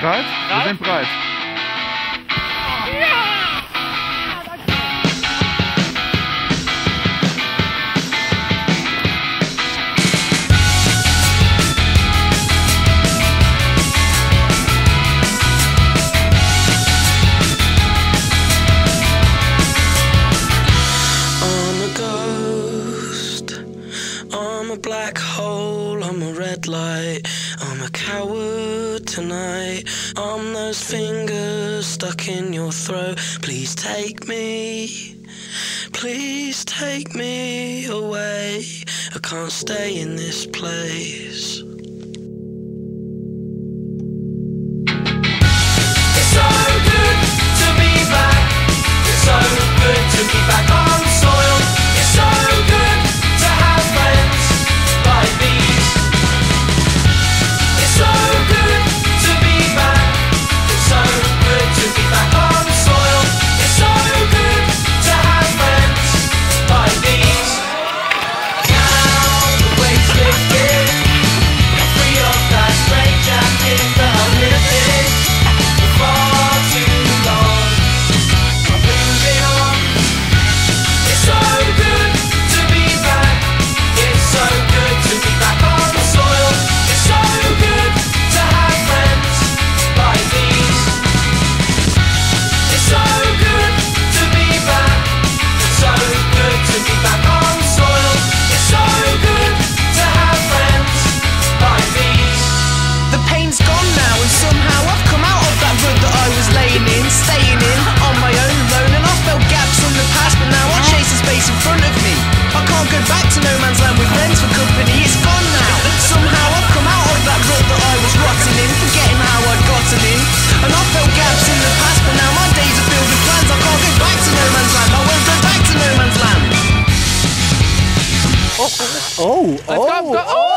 Bereit? Wir sind bereit. I'm a black hole, I'm a red light, I'm a coward tonight. I'm those fingers stuck in your throat. Please take me away. I can't stay in this place. It's so good to be back. It's so good to be back on soil. It's so good to have friends like these. It's so good to be back. It's so good to be back on soil. It's so good to have friends like these. Now the weight's lifted. I'm free of that strange jacket that I'm living for far too long. I'm moving on. It's so good to be back. It's so good to be back on the soil. It's so good to have friends like these. It's so good to be back. It's so good to be back on the soil. It's so good to have friends like these. The pain's gone now and somehow I've come out of that rut that I was laying in, staying in, on my own alone, and I felt gaps from the past, but now I chase the space in front of me. I can't go back to no man's land with friends for company, it's gone now. Somehow I've come out of that rut that I was rotting in, forgetting how I'd gotten in, and I felt gaps in the past, but now my days are filled with plans. I can't go back to no man's land, I won't go back to no man's land. Oh!